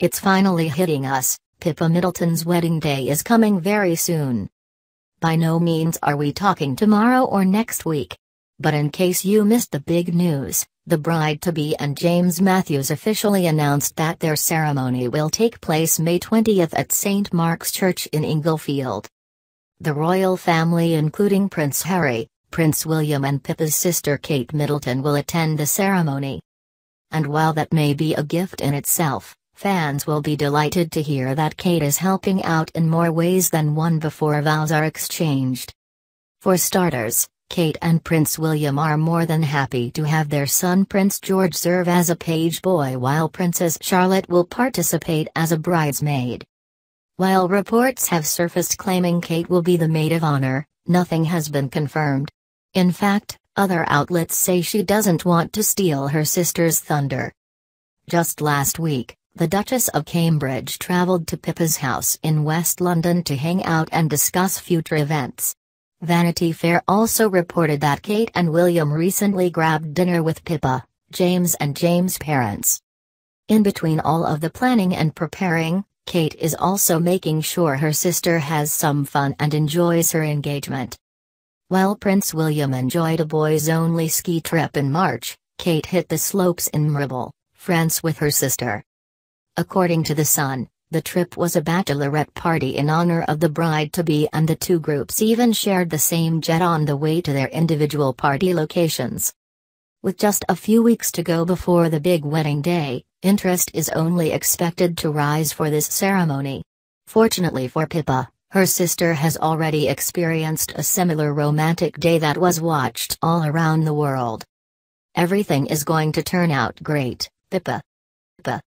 It's finally hitting us, Pippa Middleton's wedding day is coming very soon. By no means are we talking tomorrow or next week. But in case you missed the big news, the bride-to-be and James Matthews officially announced that their ceremony will take place May 20th at St. Mark's Church in Inglefield. The royal family, including Prince Harry, Prince William and Pippa's sister Kate Middleton, will attend the ceremony. And while that may be a gift in itself, fans will be delighted to hear that Kate is helping out in more ways than one before vows are exchanged. For starters, Kate and Prince William are more than happy to have their son Prince George serve as a page boy, while Princess Charlotte will participate as a bridesmaid. While reports have surfaced claiming Kate will be the maid of honor, nothing has been confirmed. In fact, other outlets say she doesn't want to steal her sister's thunder. Just last week, the Duchess of Cambridge travelled to Pippa's house in West London to hang out and discuss future events. Vanity Fair also reported that Kate and William recently grabbed dinner with Pippa, James and James' parents. In between all of the planning and preparing, Kate is also making sure her sister has some fun and enjoys her engagement. While Prince William enjoyed a boys-only ski trip in March, Kate hit the slopes in Mribble, France with her sister. According to The Sun, the trip was a bachelorette party in honor of the bride-to-be, and the two groups even shared the same jet on the way to their individual party locations. With just a few weeks to go before the big wedding day, interest is only expected to rise for this ceremony. Fortunately for Pippa, her sister has already experienced a similar romantic day that was watched all around the world. Everything is going to turn out great, Pippa.